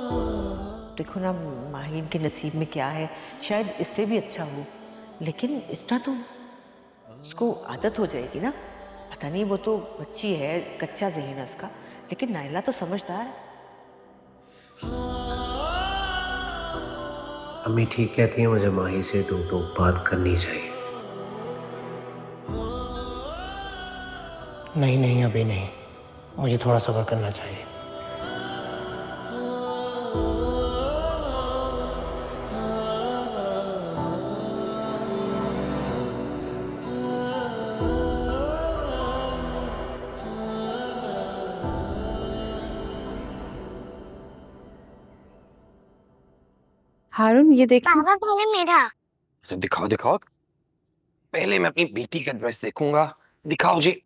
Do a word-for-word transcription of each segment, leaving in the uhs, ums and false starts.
देखो ना माहिन के नसीब में क्या है, शायद इससे भी अच्छा हो, लेकिन इतना तो उसको आदत हो जाएगी ना। पता नहीं, वो तो बच्ची है, कच्चा ज़हन है उसका, लेकिन नाइला तो समझदार है। अम्मी ठीक कहती है, मुझे माही से दो टोक बात करनी चाहिए। नहीं नहीं अभी नहीं, मुझे थोड़ा सब्र करना चाहिए। हारून ये देख। पापा पहले मेरा। अच्छा दिखाओ दिखाओ, पहले मैं अपनी बेटी का ड्रेस देखूंगा। दिखाओ जी।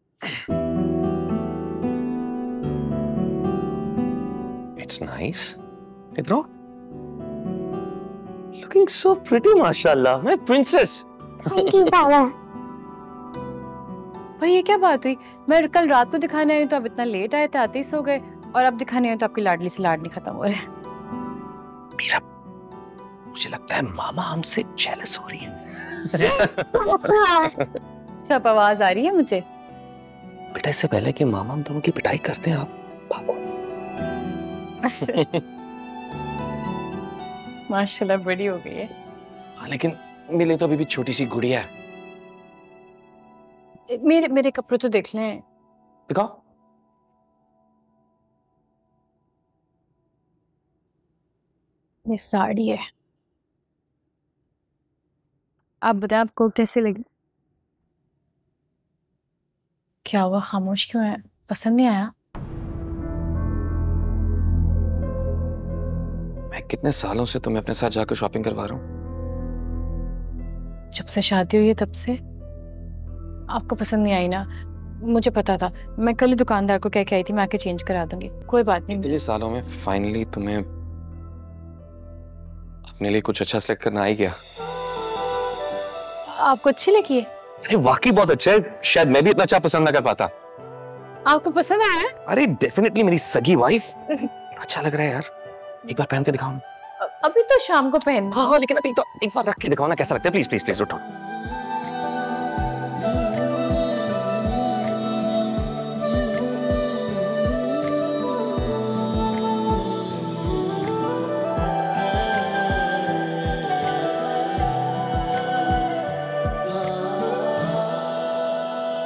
It's nice. इधर लुकिंग सो प्रिटी माशाल्लाह, मैं प्रिंसेस। थैंक यू पापा। भाई ये क्या बात हुई? मैं कल रात को दिखाने आई तो आप इतना लेट आए थे, आते ही सो गए, और अब दिखाने आए तो आपकी लाडली से लाड नहीं खत्म हो रहे। मीरा, मुझे लगता है मामा हमसे जेलस हो रही है। सब आवाज आ रही है मुझे। बेटा इससे पहले कि मामा हम दोनों की पिटाई करते हैं, आप भागो। माशाल्लाह बड़ी हो गई है। हाँ लेकिन मिले तो अभी भी छोटी सी गुड़िया है। मेरे मेरे कपड़े तो देख लें। दिखाओ। ये साड़ी है। आप बताएं आपको कैसे लगी? क्या हुआ, खामोश क्यों है? पसंद नहीं आया? मैं कितने सालों से तुम्हें अपने साथ जाकर शॉपिंग करवा रहा हूँ। जब से शादी हुई है तब से। आपको पसंद नहीं आई ना, मुझे पता था। मैं कल ही दुकानदार को कह के आई थी, मैं आके चेंज करा दूंगी। कोई बात नहीं। इतने सालों में फाइनली तुम्हें अपने लिए कुछ अच्छा सिलेक्ट करना आ ही गया। आपको अच्छी लगी है? अरे वाकई बहुत अच्छा है, शायद मैं भी इतना अच्छा पसंद ना कर पाता। आपको पसंद आया? अरे डेफिनेटली, मेरी सगी वाइफ। अच्छा लग रहा है यार, एक बार पहन के दिखाओ। अभी तो शाम को पहन। हाँ हाँ लेकिन अभी तो एक बार रख के दिखाओ ना, कैसा लगता है। प्लीज प्लीज प्लीज उठो।